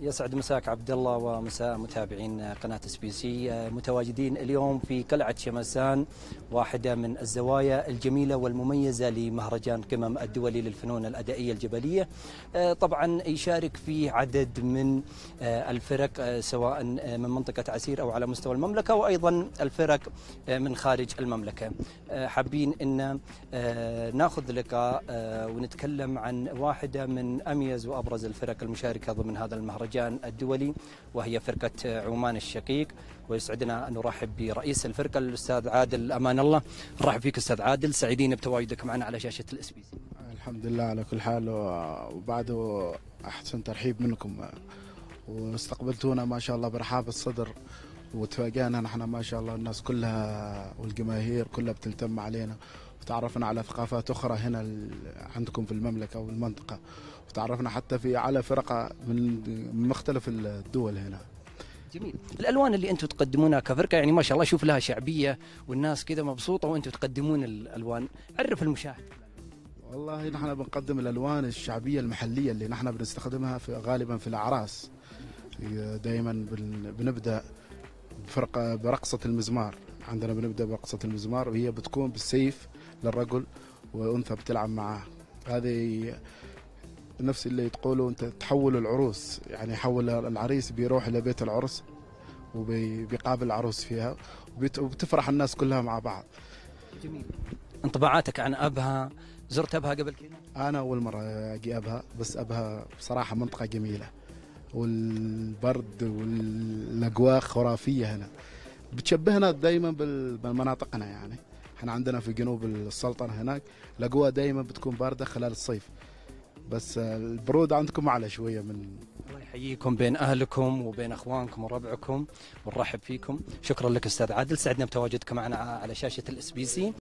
يسعد مساك عبد الله ومساء متابعين قناة اس بي سي. متواجدين اليوم في قلعة شمسان، واحدة من الزوايا الجميلة والمميزة لمهرجان قمم الدولي للفنون الأدائية الجبلية. طبعا يشارك فيه عدد من الفرق سواء من منطقة عسير أو على مستوى المملكة، وأيضا الفرق من خارج المملكة. حابين أن ناخذ لقاء ونتكلم عن واحدة من أميز وأبرز الفرق المشاركة ضمن هذا المهرجان الدولي، وهي فرقة عمان الشقيق. ويسعدنا أن نرحب برئيس الفرقة الأستاذ عادل أمان الله. نرحب فيك أستاذ عادل، سعيدين بتواجدك معنا على شاشة الاس بي سي. الحمد لله على كل حال، وبعده أحسن ترحيب منكم، واستقبلتونا ما شاء الله برحاب الصدر، وتفاجأنا نحن ما شاء الله الناس كلها والجماهير كلها بتلتم علينا، وتعرفنا على ثقافات أخرى هنا عندكم في المملكة والمنطقة، وتعرفنا حتى على فرق من مختلف الدول هنا. جميل. الالوان اللي انتم تقدمونها كفرقه يعني ما شاء الله اشوف لها شعبيه والناس كذا مبسوطه وانتم تقدمون الالوان. عرف المشاهد. والله نحن بنقدم الالوان الشعبيه المحليه اللي نحن بنستخدمها غالبا في الاعراس. دائما بنبدا برقصه المزمار. عندنا بنبدا برقصه المزمار، وهي بتكون بالسيف للرجل وانثى بتلعب معاه. هذه نفس اللي تقولوا انت تحول العروس، يعني يحول العريس بيروح الى بيت العرس وبيقابل العروس فيها، وبتفرح الناس كلها مع بعض. جميل. انطباعاتك عن ابها؟ زرت ابها قبل كذا؟ انا اول مره اجي ابها، بس ابها بصراحه منطقه جميله، والبرد والاجواء خرافيه هنا، بتشبهنا دائما بالمناطقنا. يعني احنا عندنا في جنوب السلطنه هناك الاجواء دائما بتكون بارده خلال الصيف، بس البرود عندكم اعلى شويه من. الله يحييكم بين اهلكم وبين اخوانكم وربعكم، ونرحب فيكم. شكرا لك استاذ عادل، سعدنا بتواجدك معنا على شاشه الاس بي سي.